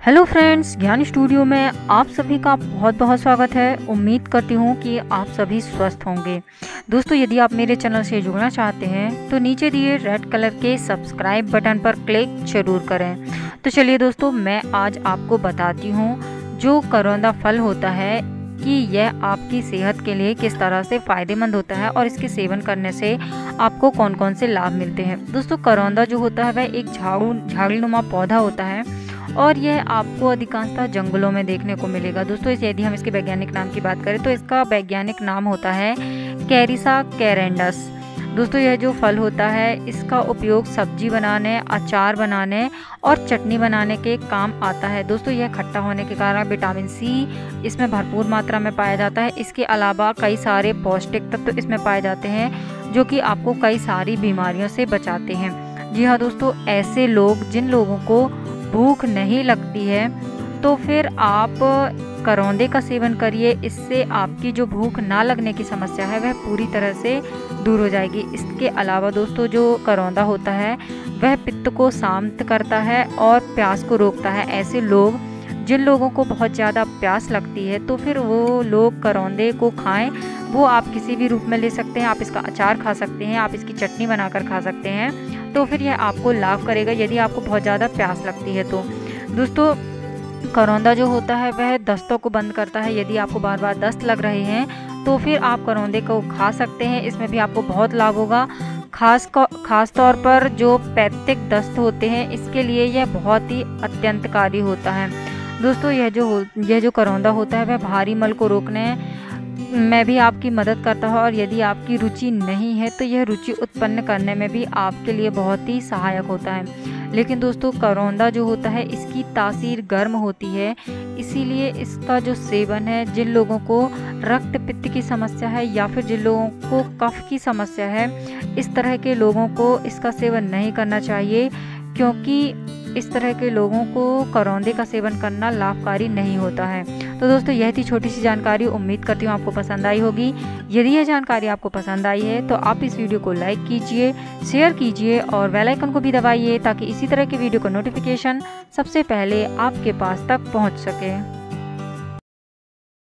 Hello friends, ज्ञान studio में आप सभी का बहुत बहुत स्वागत है। उम्मीद करती हूँ कि आप सभी स्वस्थ होंगे। दोस्तों, यदि आप मेरे चैनल से जुड़ना चाहते हैं तो नीचे दिए रेड कलर के सब्सक्राइब बटन पर क्लिक जरूर करें। तो चलिए दोस्तों, मैं आज आपको बताती हूँ जो करौंदा फल होता है कि यह आपकी सेहत के लिए किस तरह से फ़ायदेमंद होता है और इसके सेवन करने से आपको कौन कौन से लाभ मिलते हैं। दोस्तों, करौंदा जो होता है वह एक झाड़ीनुमा पौधा होता है और यह आपको अधिकांशतः जंगलों में देखने को मिलेगा। दोस्तों, यदि हम इसके वैज्ञानिक नाम की बात करें तो इसका वैज्ञानिक नाम होता है कैरिसा कैरेंडस। दोस्तों, यह जो फल होता है इसका उपयोग सब्जी बनाने, अचार बनाने और चटनी बनाने के काम आता है। दोस्तों, यह खट्टा होने के कारण विटामिन सी इसमें भरपूर मात्रा में पाया जाता है। इसके अलावा कई सारे पौष्टिक तत्व इसमें पाए जाते हैं जो कि आपको कई सारी बीमारियों से बचाते हैं। जी हाँ दोस्तों, ऐसे लोग जिन लोगों को भूख नहीं लगती है तो फिर आप करौंदे का सेवन करिए। इससे आपकी जो भूख ना लगने की समस्या है वह पूरी तरह से दूर हो जाएगी। इसके अलावा दोस्तों, जो करौंदा होता है वह पित्त को शांत करता है और प्यास को रोकता है। ऐसे लोग जिन लोगों को बहुत ज़्यादा प्यास लगती है तो फिर वो लोग करौंदे को खाएं। वो आप किसी भी रूप में ले सकते हैं। आप इसका अचार खा सकते हैं, आप इसकी चटनी बनाकर खा सकते हैं, तो फिर यह आपको लाभ करेगा यदि आपको बहुत ज़्यादा प्यास लगती है तो। दोस्तों, करौंदा जो होता है वह दस्तों को बंद करता है। यदि आपको बार बार दस्त लग रहे हैं तो फिर आप करौंदे को खा सकते हैं। इसमें भी आपको बहुत लाभ होगा। खास तौर पर जो पैत्तिक दस्त होते हैं इसके लिए यह बहुत ही अत्यंतकारी होता है। दोस्तों, यह जो करौंदा होता है वह भारी मल को रोकने में भी आपकी मदद करता है और यदि आपकी रुचि नहीं है तो यह रुचि उत्पन्न करने में भी आपके लिए बहुत ही सहायक होता है। लेकिन दोस्तों, करौंदा जो होता है इसकी तासीर गर्म होती है, इसीलिए इसका जो सेवन है जिन लोगों को रक्त पित्त की समस्या है या फिर जिन लोगों को कफ की समस्या है, इस तरह के लोगों को इसका सेवन नहीं करना चाहिए, क्योंकि इस तरह के लोगों को करौंदे का सेवन करना लाभकारी नहीं होता है। तो दोस्तों, यह थी छोटी सी जानकारी। उम्मीद करती हूँ आपको पसंद आई होगी। यदि यह जानकारी आपको पसंद आई है तो आप इस वीडियो को लाइक कीजिए, शेयर कीजिए और बेल आइकन को भी दबाइए ताकि इसी तरह के वीडियो का नोटिफिकेशन सबसे पहले आपके पास तक पहुँच सके।